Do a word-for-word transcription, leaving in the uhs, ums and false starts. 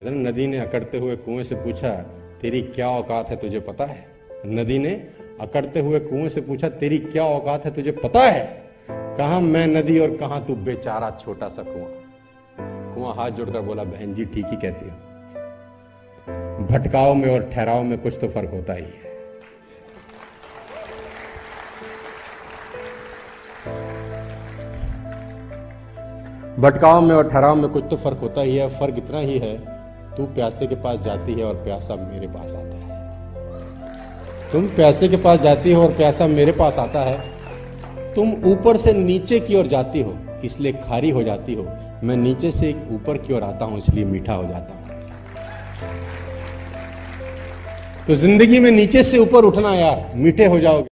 नदी ने अकड़ते हुए कुएं से पूछा, तेरी क्या औकात है तुझे पता है? नदी ने अकड़ते हुए कुएं से पूछा, तेरी क्या औकात है तुझे पता है? कहां मैं नदी और कहां तू बेचारा छोटा सा कुआं। कुआं हाथ जोड़कर बोला, बहन जी ठीक ही कहती हो, भटकाव में और ठहराव में कुछ तो फर्क होता ही है। भटकाव में और ठहराव में कुछ तो फर्क होता ही है। फर्क इतना ही है, तू प्यासे के पास जाती है और प्यासा मेरे पास आता है। तुम प्यासे के पास जाती हो और प्यासा मेरे पास आता है। तुम ऊपर से नीचे की ओर जाती हो इसलिए खारी हो जाती हो, मैं नीचे से ऊपर की ओर आता हूं इसलिए मीठा हो जाता हूं। तो जिंदगी में नीचे से ऊपर उठना यार, मीठे हो जाओगे।